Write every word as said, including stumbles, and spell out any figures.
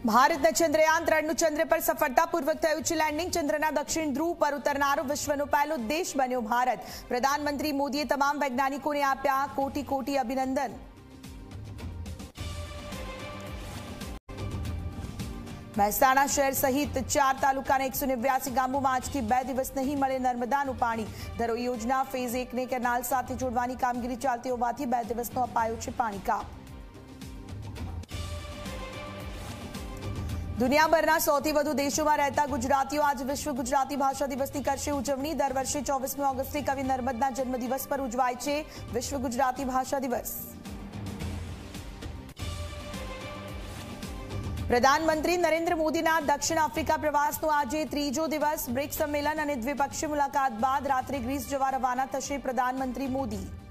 ભારતના ચંદ્રયાન ત્રણનું ચંદ્ર પર સફળતાપૂર્વક થયું છે લેન્ડિંગ। ચંદ્રના દક્ષિણ ધ્રુવ પર ઉતરનારો વિશ્વનો પહેલો દેશ બન્યો ભારત। પ્રધાનમંત્રી મોદીએ તમામ વૈજ્ઞાનિકોને આપ્યા કોટી કોટી અભિનંદન। મહેસાણા શહેર સહિત ચાર તાલુકાના એકસો નેવ્યાસી ગામોમાં આજથી બે દિવસ નહીં મળે નર્મદાનું પાણી। ધરોઈ યોજના ફેઝ એકને કેનાલ સાથે જોડવાની કામગીરી ચાલતી હોવાથી બે દિવસનો અપાયો છે પાણી કાપ। दुनियाभરના સૌથી વધુ દેશોમાં રહેતા ગુજરાતીઓ आज विश्व गुजराती भाषा दिवसની કરશે ઉજવણી। દર વર્ષે ચોવીસમી ઓગસ્ટે કવિ નર્મદના જન્મદિવસ પર ઉજવાય છે વિશ્વ ગુજરાતી ભાષા દિવસ। પ્રધાનમંત્રી નરેન્દ્ર મોદીના દક્ષિણ આફ્રિકા પ્રવાસનો આજે ત્રીજો દિવસ। બ્રિક્સ સંમેલન અને દ્વિપક્ષીય મુલાકાત બાદ રાત્રે ગ્રીસ જવા રવાના થશે પ્રધાનમંત્રી મોદી।